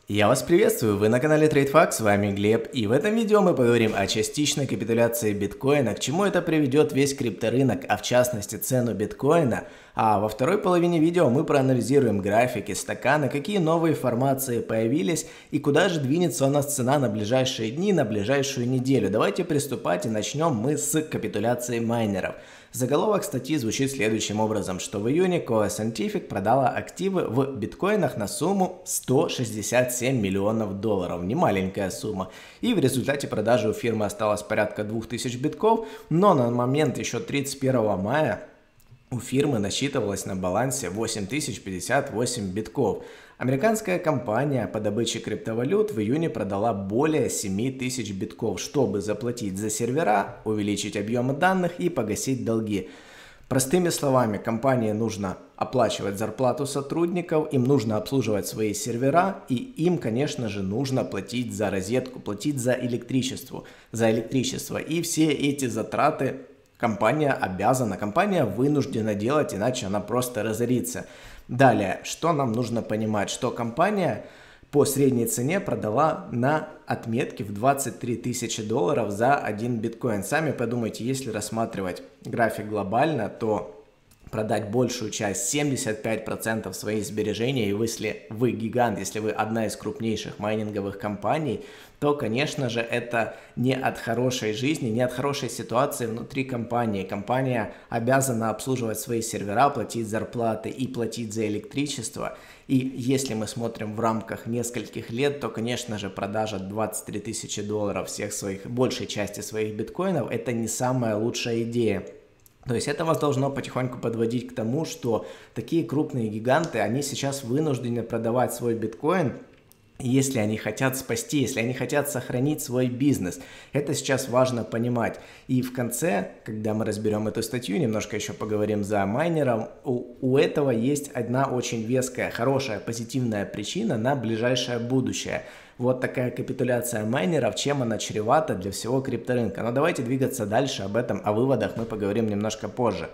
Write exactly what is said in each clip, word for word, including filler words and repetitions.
Я вас приветствую, вы на канале TradeFact, с вами Глеб, и в этом видео мы поговорим о частичной капитуляции биткоина, к чему это приведет весь крипторынок, а в частности цену биткоина, а во второй половине видео мы проанализируем графики стакана, какие новые формации появились и куда же двинется у нас цена на ближайшие дни, на ближайшую неделю. Давайте приступать и начнем мы с капитуляции майнеров. Заголовок статьи звучит следующим образом, что в июне Coa Scientific продала активы в биткоинах на сумму сто шестьдесят семь миллионов долларов, немаленькая сумма. И в результате продажи у фирмы осталось порядка двух тысяч битков, но на момент еще тридцать первого мая у фирмы насчитывалось на балансе восемь тысяч пятьдесят восемь битков. Американская компания по добыче криптовалют в июне продала более семи тысяч битков, чтобы заплатить за сервера, увеличить объемы данных и погасить долги. Простыми словами, компании нужно оплачивать зарплату сотрудников, им нужно обслуживать свои сервера, и им, конечно же, нужно платить за розетку, платить за электричество, за электричество. И все эти затраты компания обязана, компания вынуждена делать, иначе она просто разорится. Далее, что нам нужно понимать, что компания по средней цене продала на отметке в двадцать три тысячи долларов за один биткоин. Сами подумайте, если рассматривать график глобально, то продать большую часть, семьдесят пять процентов своих сбережений, и если вы гигант, если вы одна из крупнейших майнинговых компаний, то, конечно же, это не от хорошей жизни, не от хорошей ситуации внутри компании. Компания обязана обслуживать свои сервера, платить зарплаты и платить за электричество. И если мы смотрим в рамках нескольких лет, то, конечно же, продажа двадцать три тысячи долларов всех своих, большей части своих биткоинов, это не самая лучшая идея. То есть это вас должно потихоньку подводить к тому, что такие крупные гиганты, они сейчас вынуждены продавать свой биткоин, если они хотят спасти, если они хотят сохранить свой бизнес. Это сейчас важно понимать. И в конце, когда мы разберем эту статью, немножко еще поговорим за майнером, у, у этого есть одна очень веская, хорошая, позитивная причина на ближайшее будущее. Вот такая капитуляция майнеров, чем она чревата для всего крипторынка. Но давайте двигаться дальше, об этом, о выводах мы поговорим немножко позже.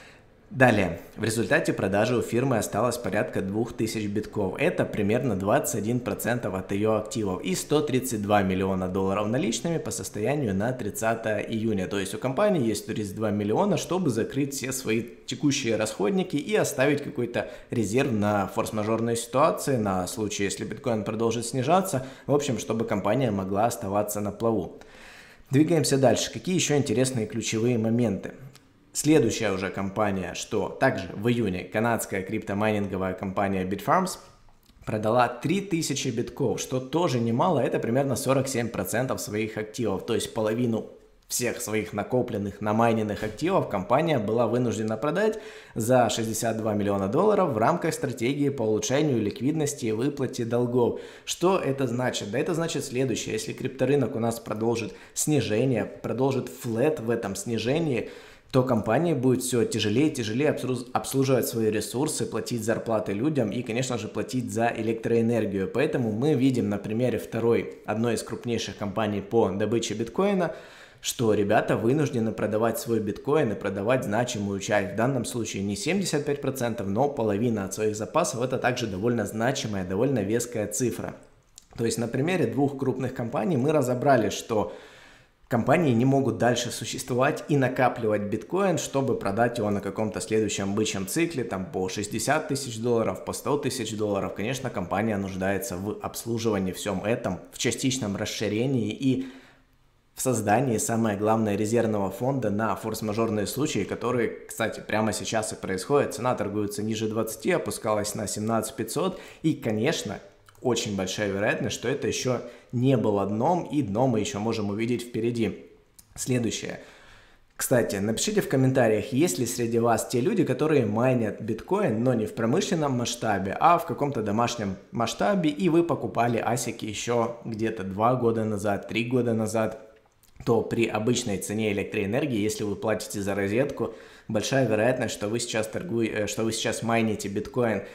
Далее, в результате продажи у фирмы осталось порядка двух тысяч битков. Это примерно двадцать один процент от ее активов и сто тридцать два миллиона долларов наличными по состоянию на тридцатое июня. То есть у компании есть сто тридцать два миллиона, чтобы закрыть все свои текущие расходники и оставить какой-то резерв на форс-мажорные ситуации, на случай, если биткоин продолжит снижаться. В общем, чтобы компания могла оставаться на плаву. Двигаемся дальше. Какие еще интересные ключевые моменты? Следующая уже компания, что также в июне канадская криптомайнинговая компания Bitfarms продала три тысячи битков, что тоже немало, это примерно сорок семь процентов своих активов, то есть половину всех своих накопленных, намайненных активов компания была вынуждена продать за шестьдесят два миллиона долларов в рамках стратегии по улучшению ликвидности и выплате долгов. Что это значит? Да это значит следующее, если крипторынок у нас продолжит снижение, продолжит флэт в этом снижении, то компании будет все тяжелее и тяжелее обслуживать свои ресурсы, платить зарплаты людям и, конечно же, платить за электроэнергию. Поэтому мы видим на примере второй, одной из крупнейших компаний по добыче биткоина, что ребята вынуждены продавать свой биткоин и продавать значимую часть. В данном случае не семьдесят пять процентов, но половина от своих запасов. Это также довольно значимая, довольно веская цифра. То есть на примере двух крупных компаний мы разобрали, что компании не могут дальше существовать и накапливать биткоин, чтобы продать его на каком-то следующем бычьем цикле, там по шестьдесят тысяч долларов, по сто тысяч долларов. Конечно, компания нуждается в обслуживании всем этом, в частичном расширении и в создании, самое главное, резервного фонда на форс-мажорные случаи, которые, кстати, прямо сейчас и происходят. Цена торгуется ниже двадцати, опускалась на семнадцать пятьсот, и, конечно, очень большая вероятность, что это еще не было дном, и дно мы еще можем увидеть впереди. Следующее. Кстати, напишите в комментариях, есть ли среди вас те люди, которые майнят биткоин, но не в промышленном масштабе, а в каком-то домашнем масштабе, и вы покупали асики еще где-то два года назад, три года назад, то при обычной цене электроэнергии, если вы платите за розетку, большая вероятность, что вы сейчас торгуете, что вы сейчас майните биткоин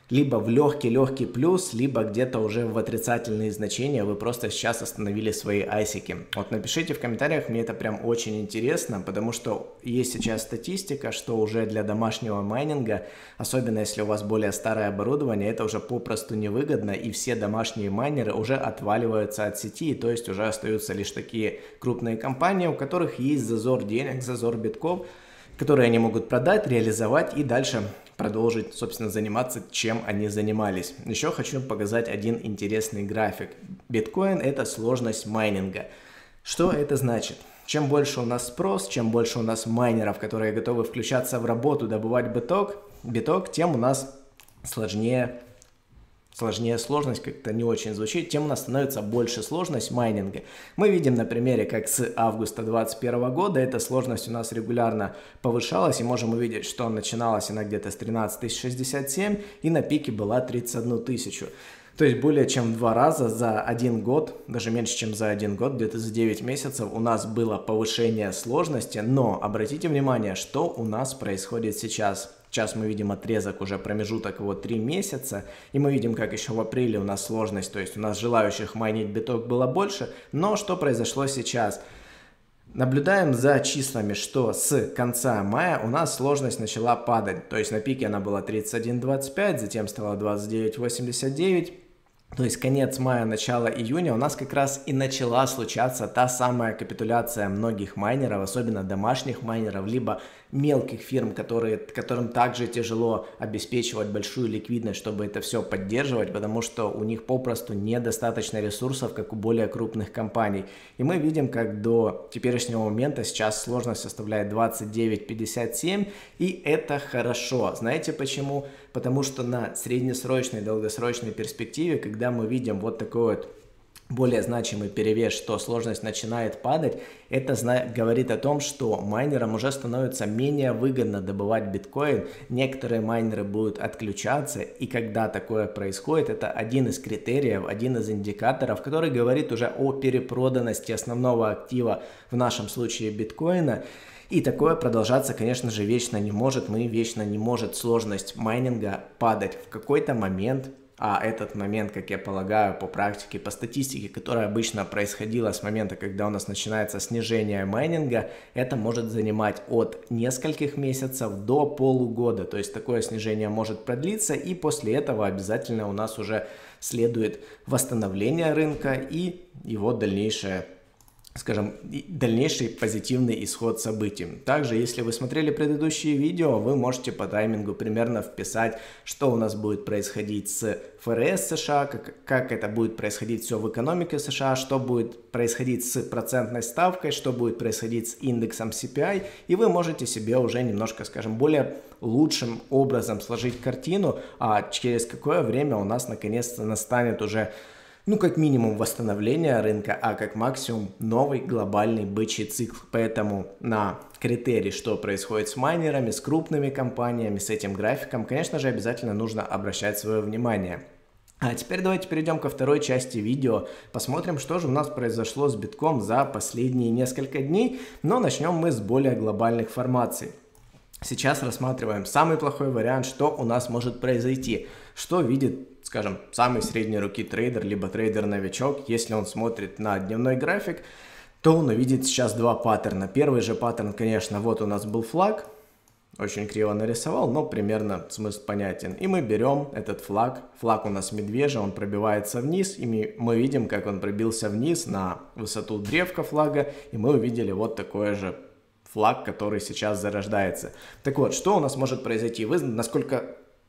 либо в легкий-легкий плюс, либо где-то уже в отрицательные значения вы просто сейчас остановили свои айсики. Вот напишите в комментариях, мне это прям очень интересно, потому что есть сейчас статистика, что уже для домашнего майнинга, особенно если у вас более старое оборудование, это уже попросту невыгодно, и все домашние майнеры уже отваливаются от сети, то есть уже остаются лишь такие крупные компании, у которых есть зазор денег, зазор битков, которые они могут продать, реализовать и дальше продолжить, собственно, заниматься, чем они занимались. Еще хочу показать один интересный график. Биткоин – это сложность майнинга. Что это значит? Чем больше у нас спрос, чем больше у нас майнеров, которые готовы включаться в работу, добывать биток, биток, тем у нас сложнее Сложнее сложность, как-то не очень звучит, тем у нас становится больше сложность майнинга. Мы видим на примере, как с августа две тысячи двадцать первого года эта сложность у нас регулярно повышалась, и можем увидеть, что начиналась она где-то с тринадцать тысяч шестьдесят семь и на пике была тридцать одну тысячу. То есть более чем в два раза за один год, даже меньше, чем за один год, где-то за девять месяцев у нас было повышение сложности, но обратите внимание, что у нас происходит сейчас. Сейчас мы видим отрезок, уже промежуток вот три месяца, и мы видим, как еще в апреле у нас сложность, то есть у нас желающих майнить биток было больше, но что произошло сейчас? Наблюдаем за числами, что с конца мая у нас сложность начала падать, то есть на пике она была тридцать один двадцать пять, затем стала двадцать девять восемьдесят девять. То есть конец мая, начало июня у нас как раз и начала случаться та самая капитуляция многих майнеров, особенно домашних майнеров, либо мелких фирм, которые, которым также тяжело обеспечивать большую ликвидность, чтобы это все поддерживать, потому что у них попросту недостаточно ресурсов, как у более крупных компаний. И мы видим, как до теперешнего момента сейчас сложность составляет двадцать девять пятьдесят семь, и это хорошо. Знаете почему? Потому что на среднесрочной, долгосрочной перспективе, когда мы видим вот такой вот более значимый перевес, что сложность начинает падать, это говорит о том, что майнерам уже становится менее выгодно добывать биткоин, некоторые майнеры будут отключаться, и когда такое происходит, это один из критериев, один из индикаторов, который говорит уже о перепроданности основного актива, в нашем случае биткоина. И такое продолжаться, конечно же, вечно не может, мы вечно не может сложность майнинга падать в какой-то момент. А этот момент, как я полагаю, по практике, по статистике, которая обычно происходила с момента, когда у нас начинается снижение майнинга, это может занимать от нескольких месяцев до полугода. То есть такое снижение может продлиться, и после этого обязательно у нас уже следует восстановление рынка и его дальнейшее, скажем, дальнейший позитивный исход событий. Также, если вы смотрели предыдущие видео, вы можете по таймингу примерно вписать, что у нас будет происходить с эф эр эс США, как, как это будет происходить все в экономике США, что будет происходить с процентной ставкой, что будет происходить с индексом си пи ай, и вы можете себе уже немножко, скажем, более лучшим образом сложить картину, а через какое время у нас наконец-то настанет уже, ну, как минимум восстановление рынка, а как максимум новый глобальный бычий цикл. Поэтому на критерий, что происходит с майнерами, с крупными компаниями, с этим графиком, конечно же, обязательно нужно обращать свое внимание. А теперь давайте перейдем ко второй части видео, посмотрим, что же у нас произошло с битком за последние несколько дней, но начнем мы с более глобальных формаций. Сейчас рассматриваем самый плохой вариант, что у нас может произойти, что видит, скажем, самый средней руки трейдер, либо трейдер-новичок. Если он смотрит на дневной график, то он увидит сейчас два паттерна. Первый же паттерн, конечно, вот у нас был флаг, очень криво нарисовал, но примерно смысл понятен. И мы берем этот флаг, флаг у нас медвежий, он пробивается вниз, и мы, мы видим, как он пробился вниз на высоту древка флага, и мы увидели вот такое же флаг, который сейчас зарождается. Так вот, что у нас может произойти? Вы, насколько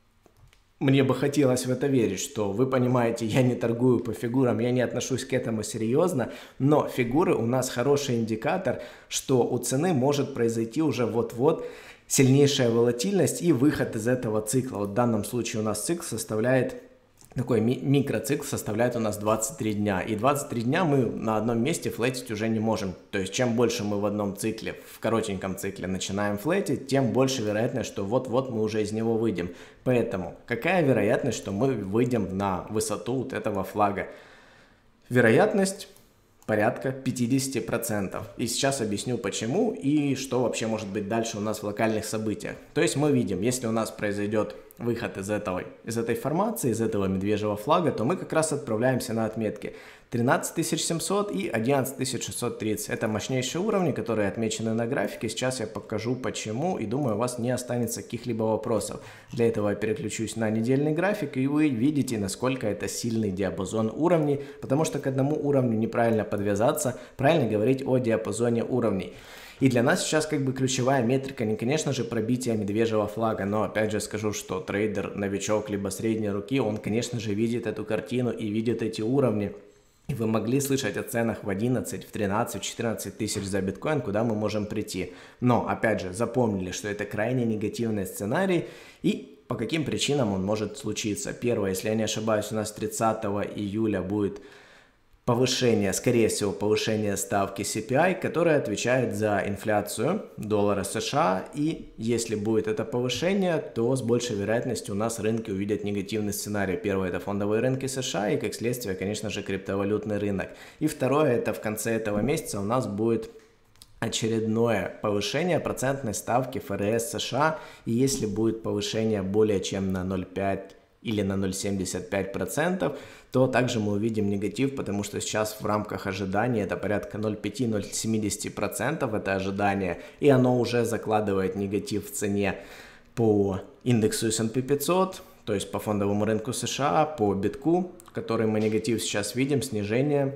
мне бы хотелось в это верить, что вы понимаете, я не торгую по фигурам, я не отношусь к этому серьезно, но фигуры у нас хороший индикатор, что у цены может произойти уже вот-вот сильнейшая волатильность и выход из этого цикла. Вот в данном случае у нас цикл составляет, такой ми микроцикл составляет у нас двадцать три дня. И двадцать три дня мы на одном месте флетить уже не можем. То есть чем больше мы в одном цикле, в коротеньком цикле начинаем флетить, тем больше вероятность, что вот-вот мы уже из него выйдем. Поэтому какая вероятность, что мы выйдем на высоту вот этого флага? Вероятность порядка пятьдесят процентов. И сейчас объясню почему и что вообще может быть дальше у нас в локальных событиях. То есть мы видим, если у нас произойдет выход из, этого, из этой формации, из этого медвежьего флага, то мы как раз отправляемся на отметки тринадцать тысяч семьсот и одиннадцать тысяч шестьсот тридцать. Это мощнейшие уровни, которые отмечены на графике. Сейчас я покажу почему, и думаю, у вас не останется каких-либо вопросов. Для этого я переключусь на недельный график, и вы видите, насколько это сильный диапазон уровней, потому что к одному уровню неправильно подвязаться, правильно говорить о диапазоне уровней. И для нас сейчас как бы ключевая метрика не, конечно же, пробитие медвежьего флага, но опять же скажу, что трейдер, новичок, либо средней руки, он, конечно же, видит эту картину и видит эти уровни. И вы могли слышать о ценах в одиннадцать, в тринадцать, в четырнадцать тысяч за биткоин, куда мы можем прийти. Но, опять же, запомнили, что это крайне негативный сценарий, и по каким причинам он может случиться. Первое, если я не ошибаюсь, у нас тридцатого июля будет повышение, скорее всего, повышение ставки си пи ай, которая отвечает за инфляцию доллара США, и если будет это повышение, то с большей вероятностью у нас рынки увидят негативный сценарий. Первое – это фондовые рынки США и, как следствие, конечно же, криптовалютный рынок. И второе – это в конце этого месяца у нас будет очередное повышение процентной ставки эф эр эс США, и если будет повышение более чем на ноль целых пять десятых или на ноль целых семьдесят пять сотых процента, то также мы увидим негатив, потому что сейчас в рамках ожидания это порядка ноль целых пять десятых - ноль целых семь десятых процента это ожидание, и оно уже закладывает негатив в цене по индексу эс энд пи пятьсот, то есть по фондовому рынку США, по битку, который мы негатив сейчас видим, снижение.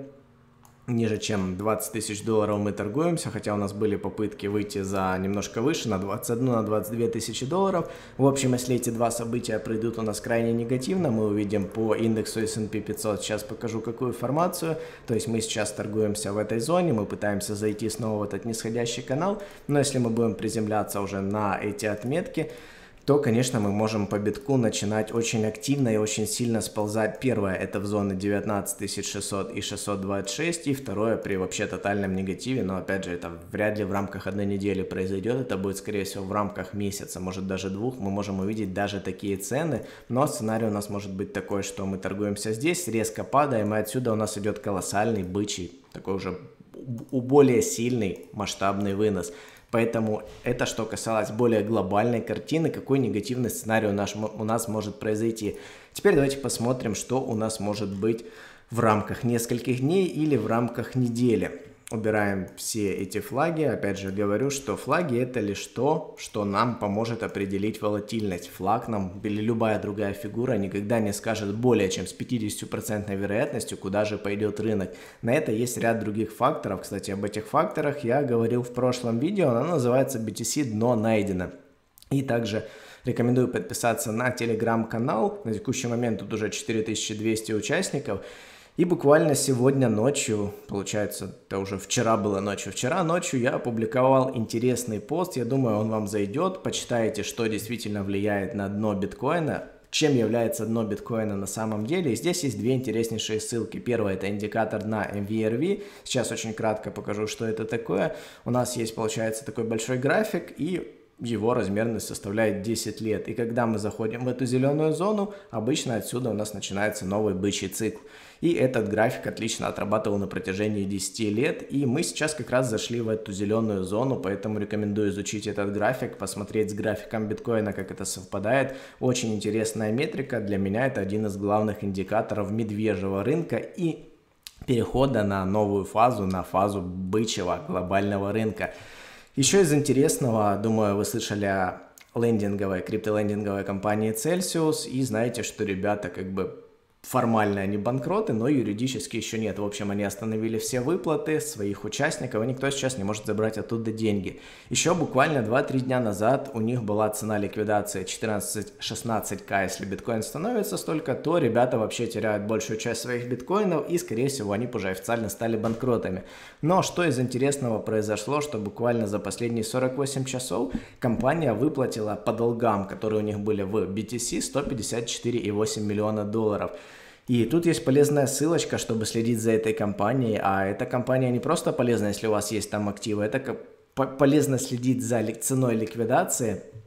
Ниже чем двадцать тысяч долларов мы торгуемся, хотя у нас были попытки выйти за немножко выше, на двадцать одну, на двадцать две тысячи долларов. В общем, если эти два события пройдут у нас крайне негативно, мы увидим по индексу эс энд пи пятьсот, сейчас покажу какую формацию, то есть мы сейчас торгуемся в этой зоне, мы пытаемся зайти снова в этот нисходящий канал, но если мы будем приземляться уже на эти отметки, то, конечно, мы можем по битку начинать очень активно и очень сильно сползать. Первое, это в зоны девятнадцать тысяч шестьсот и шестьсот двадцать шесть, и второе, при вообще тотальном негативе, но, опять же, это вряд ли в рамках одной недели произойдет, это будет, скорее всего, в рамках месяца, может, даже двух, мы можем увидеть даже такие цены, но сценарий у нас может быть такой, что мы торгуемся здесь, резко падаем, и отсюда у нас идет колоссальный бычий, такой уже более сильный масштабный вынос. Поэтому это что касалось более глобальной картины, какой негативный сценарий у нас, у нас может произойти. Теперь давайте посмотрим, что у нас может быть в рамках нескольких дней или в рамках недели. Убираем все эти флаги. Опять же говорю, что флаги это лишь то, что нам поможет определить волатильность. Флаг нам или любая другая фигура никогда не скажет более чем с пятьдесят процентов вероятностью, куда же пойдет рынок. На это есть ряд других факторов. Кстати, об этих факторах я говорил в прошлом видео. Оно называется би ти си «Дно найдено». И также рекомендую подписаться на телеграм-канал. На текущий момент тут уже четыре тысячи двести участников. И буквально сегодня ночью, получается, это уже вчера было ночью, вчера ночью я опубликовал интересный пост, я думаю, он вам зайдет, почитайте, что действительно влияет на дно биткоина, чем является дно биткоина на самом деле. И здесь есть две интереснейшие ссылки. Первая — это индикатор на эм ви эр ви, сейчас очень кратко покажу, что это такое. У нас есть, получается, такой большой график, и его размерность составляет десять лет. И когда мы заходим в эту зеленую зону, обычно отсюда у нас начинается новый бычий цикл. И этот график отлично отрабатывал на протяжении десяти лет. И мы сейчас как раз зашли в эту зеленую зону, поэтому рекомендую изучить этот график, посмотреть с графиком биткоина, как это совпадает. Очень интересная метрика. Для меня это один из главных индикаторов медвежьего рынка и перехода на новую фазу, на фазу бычьего глобального рынка. Еще из интересного, думаю, вы слышали о лендинговой, криптолендинговой компании Celsius, и знаете, что ребята как бы формально они банкроты, но юридически еще нет. В общем, они остановили все выплаты своих участников, и никто сейчас не может забрать оттуда деньги. Еще буквально два-три дня назад у них была цена ликвидации четырнадцать-шестнадцать ка. Если биткоин становится столько, то ребята вообще теряют большую часть своих биткоинов, и, скорее всего, они уже официально стали банкротами. Но что из интересного произошло, что буквально за последние сорок восемь часов компания выплатила по долгам, которые у них были в би ти си, сто пятьдесят четыре и восемь десятых миллиона долларов. И тут есть полезная ссылочка, чтобы следить за этой компанией, а эта компания не просто полезна, если у вас есть там активы, это полезно следить за ценой ликвидации,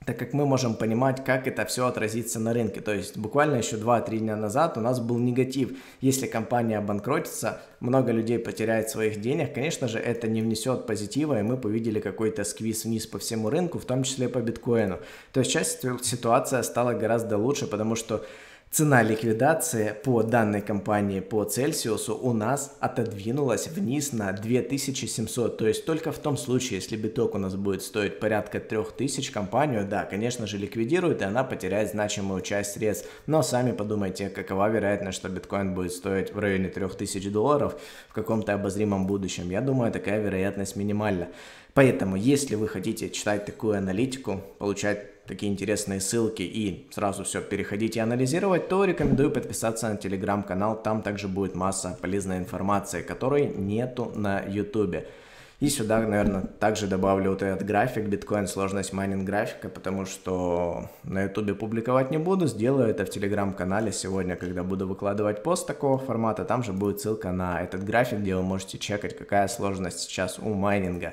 так как мы можем понимать, как это все отразится на рынке. То есть буквально еще два-три дня назад у нас был негатив. Если компания обанкротится, много людей потеряет своих денег, конечно же, это не внесет позитива, и мы увидели какой-то сквиз вниз по всему рынку, в том числе по биткоину. То есть сейчас ситуация стала гораздо лучше, потому что цена ликвидации по данной компании по Цельсиусу у нас отодвинулась вниз на две тысячи семьсот. То есть только в том случае, если биток у нас будет стоить порядка трёх тысяч, компанию, да, конечно же, ликвидирует, и она потеряет значимую часть средств. Но сами подумайте, какова вероятность, что биткоин будет стоить в районе трёх тысяч долларов в каком-то обозримом будущем. Я думаю, такая вероятность минимальна. Поэтому, если вы хотите читать такую аналитику, получать такие интересные ссылки и сразу все переходить и анализировать, то рекомендую подписаться на телеграм-канал, там также будет масса полезной информации, которой нету на ютубе. И сюда, наверное, также добавлю вот этот график, биткоин, сложность майнинг графика, потому что на ютубе публиковать не буду, сделаю это в телеграм-канале сегодня, когда буду выкладывать пост такого формата, там же будет ссылка на этот график, где вы можете чекать, какая сложность сейчас у майнинга.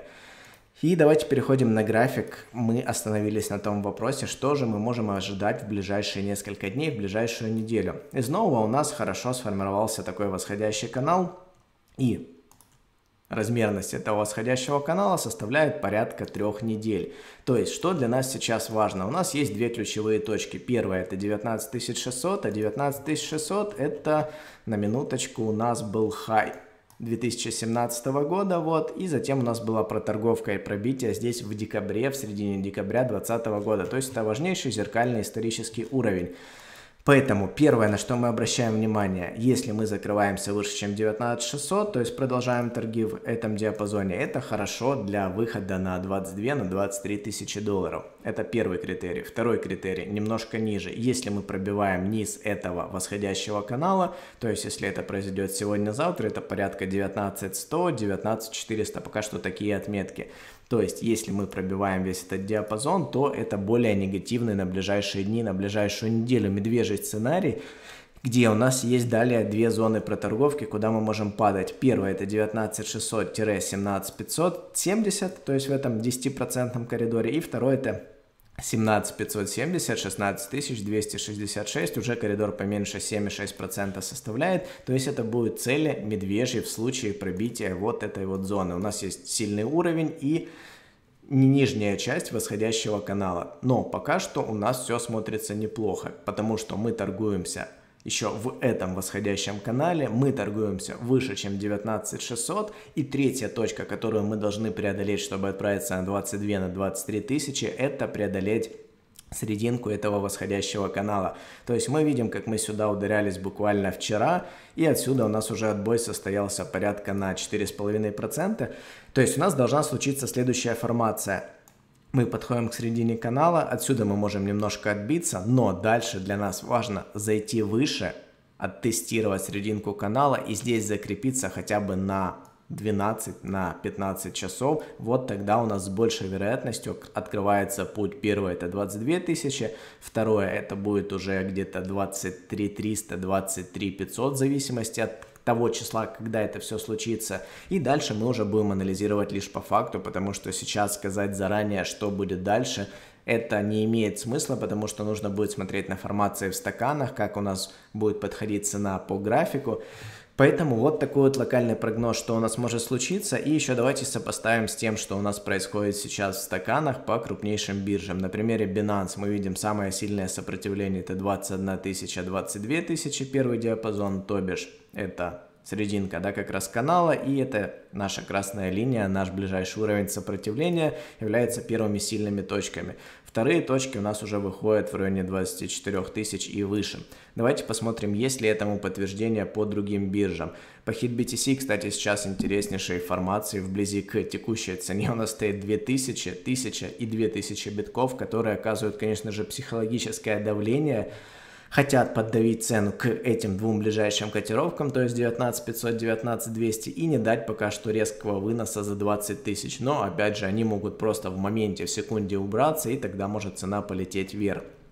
И давайте переходим на график. Мы остановились на том вопросе, что же мы можем ожидать в ближайшие несколько дней, в ближайшую неделю. Из нового у нас хорошо сформировался такой восходящий канал, и размерность этого восходящего канала составляет порядка трех недель. То есть, что для нас сейчас важно? У нас есть две ключевые точки. Первая это девятнадцать тысяч шестьсот, а девятнадцать тысяч шестьсот это, на минуточку, у нас был хай две тысячи семнадцатого года, вот, и затем у нас была проторговка и пробитие здесь в декабре, в середине декабря две тысячи двадцатого года, то есть это важнейший зеркальный исторический уровень. Поэтому первое, на что мы обращаем внимание, если мы закрываемся выше, чем девятнадцать тысяч шестьсот, то есть продолжаем торги в этом диапазоне, это хорошо для выхода на двадцать две, на двадцать три тысячи долларов. Это первый критерий. Второй критерий, немножко ниже. Если мы пробиваем низ этого восходящего канала, то есть если это произойдет сегодня-завтра, это порядка девятнадцать сто, девятнадцать четыреста, пока что такие отметки. То есть, если мы пробиваем весь этот диапазон, то это более негативный на ближайшие дни, на ближайшую неделю медвежий сценарий, где у нас есть далее две зоны проторговки, куда мы можем падать. Первая это девятнадцать шестьсот - семнадцать пятьсот семьдесят, то есть в этом десятипроцентном коридоре. И второй это семнадцать пятьсот семьдесят - шестнадцать тысяч двести шестьдесят шесть, уже коридор поменьше семь и шесть десятых процента составляет, то есть это будет цели медвежьи в случае пробития вот этой вот зоны. У нас есть сильный уровень и нижняя часть восходящего канала, но пока что у нас все смотрится неплохо, потому что мы торгуемся еще в этом восходящем канале, мы торгуемся выше, чем девятнадцать шестьсот, и третья точка, которую мы должны преодолеть, чтобы отправиться на двадцать две, на двадцать три тысячи, это преодолеть серединку этого восходящего канала. То есть мы видим, как мы сюда ударялись буквально вчера, и отсюда у нас уже отбой состоялся порядка на четыре с половиной процента. То есть у нас должна случиться следующая формация. Мы подходим к середине канала, отсюда мы можем немножко отбиться, но дальше для нас важно зайти выше, оттестировать серединку канала и здесь закрепиться хотя бы на двенадцать, на пятнадцать часов. Вот тогда у нас с большей вероятностью открывается путь. Первое это двадцать две тысячи, второе это будет уже где-то двадцать три триста, двадцать три пятьсот, в зависимости от того числа, когда это все случится. И дальше мы уже будем анализировать лишь по факту, потому что сейчас сказать заранее, что будет дальше, это не имеет смысла, потому что нужно будет смотреть на формации в стаканах, как у нас будет подходить цена по графику. Поэтому вот такой вот локальный прогноз, что у нас может случиться. И еще давайте сопоставим с тем, что у нас происходит сейчас в стаканах по крупнейшим биржам. На примере Binance мы видим самое сильное сопротивление, это двадцать одна тысяча, двадцать две тысячи, первый диапазон, то бишь это серединка, да, как раз канала, и это наша красная линия, наш ближайший уровень сопротивления является первыми сильными точками. Вторые точки у нас уже выходят в районе двадцати четырёх тысяч и выше. Давайте посмотрим, есть ли этому подтверждение по другим биржам. По хит би ти си, кстати, сейчас интереснейшие формации вблизи к текущей цене у нас стоит две тысячи, тысяча и две тысячи битков, которые оказывают, конечно же, психологическое давление, хотят поддавить цену к этим двум ближайшим котировкам, то есть девятнадцать пятьсот, девятнадцать двести, и не дать пока что резкого выноса за двадцать тысяч. Но опять же они могут просто в моменте, в секунде убраться, и тогда может цена полететь вверх.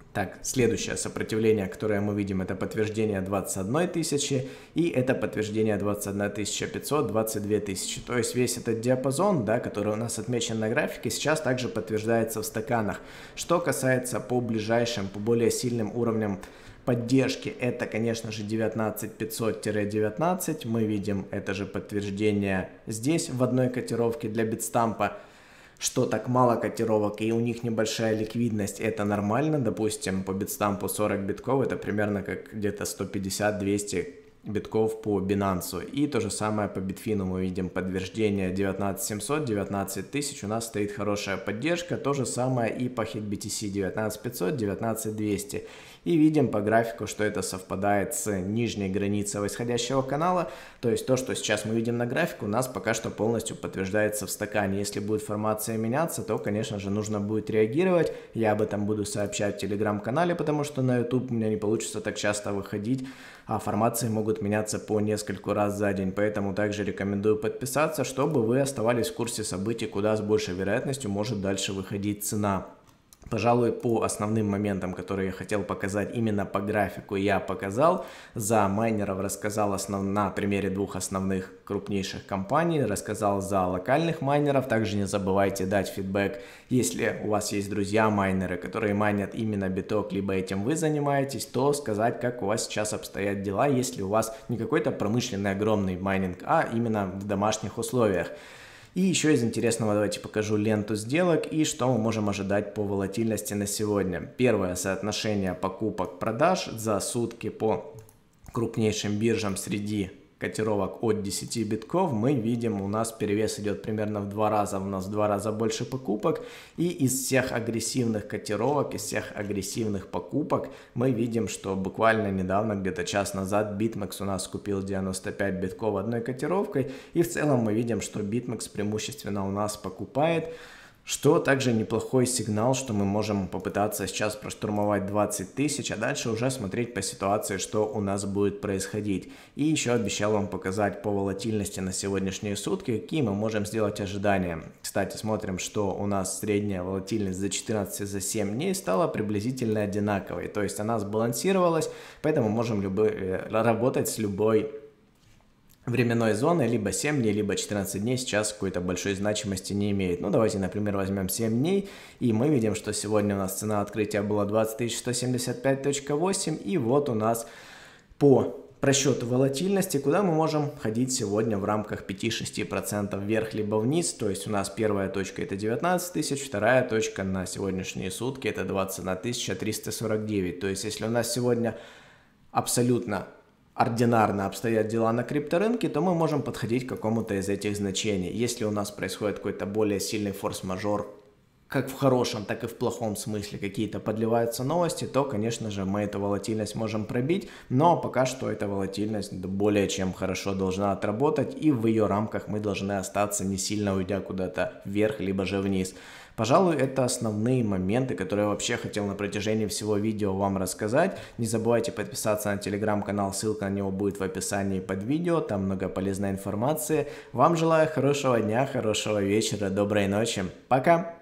Так, следующее сопротивление, которое мы видим, это подтверждение двадцать одной тысячи, и это подтверждение двадцать одна тысяча пятьсот, двадцать две тысячи. То есть весь этот диапазон, да, который у нас отмечен на графике, сейчас также подтверждается в стаканах. Что касается по ближайшим, по более сильным уровням поддержки, это, конечно же, девятнадцать пятьсот девятнадцать. Мы видим это же подтверждение здесь в одной котировке для Битстампа. Что так мало котировок и у них небольшая ликвидность, это нормально. Допустим, по Битстампу сорок битков, это примерно как где-то сто пятьдесят — двести битков по Binance. И то же самое по Bitfin мы видим подтверждение девятнадцать семьсот, девятнадцать тысяч, у нас стоит хорошая поддержка. То же самое и по эйч би ти си девятнадцать пятьсот, девятнадцать двести. И видим по графику, что это совпадает с нижней границей восходящего канала. То есть то, что сейчас мы видим на графике, у нас пока что полностью подтверждается в стакане. Если будет формация меняться, то, конечно же, нужно будет реагировать. Я об этом буду сообщать в телеграм-канале, потому что на YouTube у меня не получится так часто выходить, а формации могут меняться по нескольку раз за день. Поэтому также рекомендую подписаться, чтобы вы оставались в курсе событий, куда с большей вероятностью может дальше выходить цена. Пожалуй, по основным моментам, которые я хотел показать именно по графику, я показал. За майнеров рассказал основ... на примере двух основных крупнейших компаний, рассказал за локальных майнеров. Также не забывайте дать фидбэк, если у вас есть друзья-майнеры, которые майнят именно биток, либо этим вы занимаетесь, то сказать, как у вас сейчас обстоят дела, если у вас не какой-то промышленный огромный майнинг, а именно в домашних условиях. И еще из интересного давайте покажу ленту сделок и что мы можем ожидать по волатильности на сегодня. Первое соотношение покупок-продаж за сутки по крупнейшим биржам среди котировок от десяти битков. Мы видим, у нас перевес идет примерно в два раза, у нас в два раза больше покупок. И из всех агрессивных котировок, из всех агрессивных покупок мы видим, что буквально недавно, где-то час назад, BitMEX у нас купил девяносто пять битков одной котировкой. И в целом мы видим, что BitMEX преимущественно у нас покупает. Что также неплохой сигнал, что мы можем попытаться сейчас проштурмовать двадцать тысяч, а дальше уже смотреть по ситуации, что у нас будет происходить. И еще обещал вам показать по волатильности на сегодняшние сутки, какие мы можем сделать ожидания. Кстати, смотрим, что у нас средняя волатильность за четырнадцать и за семь дней стала приблизительно одинаковой. То есть она сбалансировалась, поэтому можем любой, работать с любой временной зоны, либо семь дней, либо четырнадцать дней сейчас какой-то большой значимости не имеет. Ну, давайте, например, возьмем семь дней, и мы видим, что сегодня у нас цена открытия была двадцать тысяч сто семьдесят пять точка восемь, и вот у нас по просчету волатильности, куда мы можем ходить сегодня в рамках пяти-шести процентов вверх либо вниз. То есть у нас первая точка это девятнадцать тысяч, вторая точка на сегодняшние сутки это двадцать одна тысяча триста сорок девять. То есть если у нас сегодня абсолютно ординарно обстоят дела на крипторынке, то мы можем подходить к какому-то из этих значений. Если у нас происходит какой-то более сильный форс-мажор, как в хорошем, так и в плохом смысле, какие-то подливаются новости, то, конечно же, мы эту волатильность можем пробить, но пока что эта волатильность более чем хорошо должна отработать, и в ее рамках мы должны остаться, не сильно уйдя куда-то вверх, либо же вниз. Пожалуй, это основные моменты, которые я вообще хотел на протяжении всего видео вам рассказать. Не забывайте подписаться на телеграм-канал, ссылка на него будет в описании под видео, там много полезной информации. Вам желаю хорошего дня, хорошего вечера, доброй ночи. Пока!